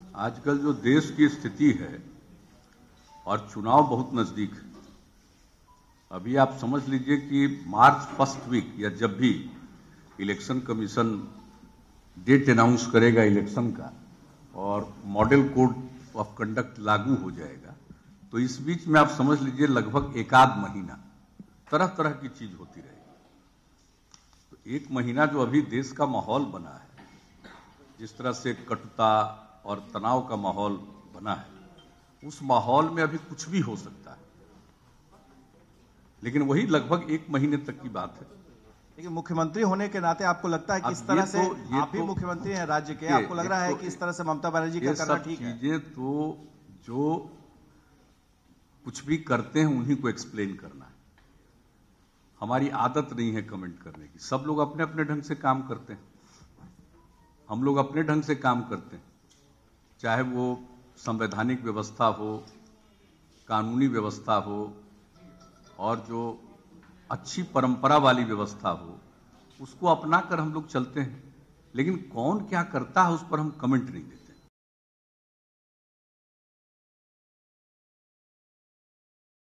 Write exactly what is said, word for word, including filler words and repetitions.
आजकल जो देश की स्थिति है और चुनाव बहुत नजदीक है। अभी आप समझ लीजिए कि मार्च फर्स्ट वीक या जब भी इलेक्शन कमीशन डेट अनाउंस करेगा इलेक्शन का और मॉडल कोड ऑफ कंडक्ट लागू हो जाएगा, तो इस बीच में आप समझ लीजिए लगभग एकाध महीना तरह तरह की चीज होती रहेगी। तो एक महीना जो अभी देश का माहौल बना है, जिस तरह से कटुता और तनाव का माहौल बना है, उस माहौल में अभी कुछ भी हो सकता है, लेकिन वही लगभग एक महीने तक की बात है। लेकिन मुख्यमंत्री होने के नाते आपको लगता है कि इस तरह से तो, आप भी तो, मुख्यमंत्री हैं राज्य के, आपको लग रहा है कि इस तरह से ममता बनर्जी का करना ठीक है? चीजें तो जो कुछ भी करते हैं उन्हीं को एक्सप्लेन करना है। हमारी आदत नहीं है कमेंट करने की। सब लोग अपने अपने ढंग से काम करते हैं, हम लोग अपने ढंग से काम करते हैं, चाहे वो संवैधानिक व्यवस्था हो, कानूनी व्यवस्था हो और जो अच्छी परंपरा वाली व्यवस्था हो, उसको अपना कर हम लोग चलते हैं। लेकिन कौन क्या करता है उस पर हम कमेंट नहीं देते।